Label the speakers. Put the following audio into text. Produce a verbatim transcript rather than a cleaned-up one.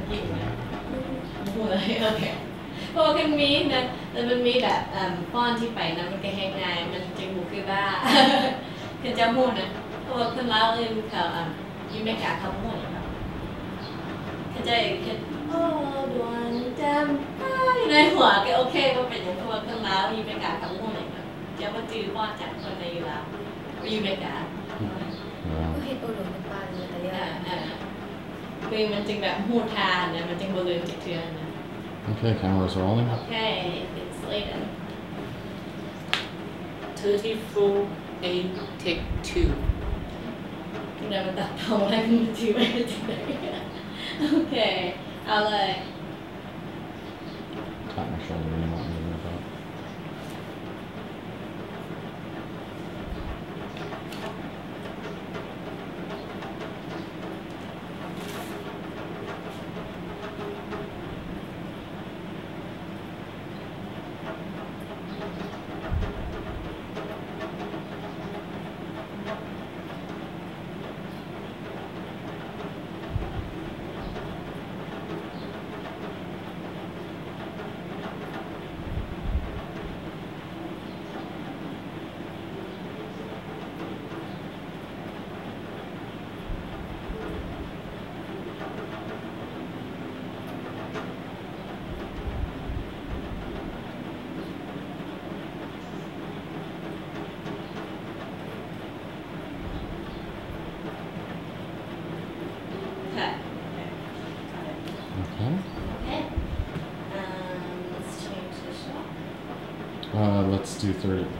Speaker 1: ยิงนะพูดอะไรโอเคเพราะว่ามันมีนะแต่มันมีแบบป้อนที่ไปนะมันก็แห้งง่ายมันจะบุกคือบ้าคือจะพูดนะเพราะว่าคนเล่าเรื่องเขาอ่ะยิ่งไม่กล้าเขาพูดแบบเขาใจคือโอ้ดวงจำในหัวก็โอเคก็เป็นอย่างเพราะว่าคนเล่ายิ่งไม่กล้าเขาพูดแบบจะมาจื้อป้อนจากคนในอยู่แล้วยิ่งไม่กล้า
Speaker 2: ก็เห็นโอโดนเป็นปลาเลยแต่ยัง
Speaker 1: คือมันจึงแบบหูทานนะมันจึงบริเวณจิตเทือนนะ
Speaker 3: Okay, camera's rolling.
Speaker 1: Okay, it's later.
Speaker 4: thirty-four A take two.
Speaker 1: เดี๋ยวมันตัดทำอะไรมันจื้อไปจริงเลยโอเคเอาเลย
Speaker 3: Tap my shoulder and not moving about. Okay.
Speaker 1: Okay. Um, let's change the shot.
Speaker 3: Uh, let's do thirty.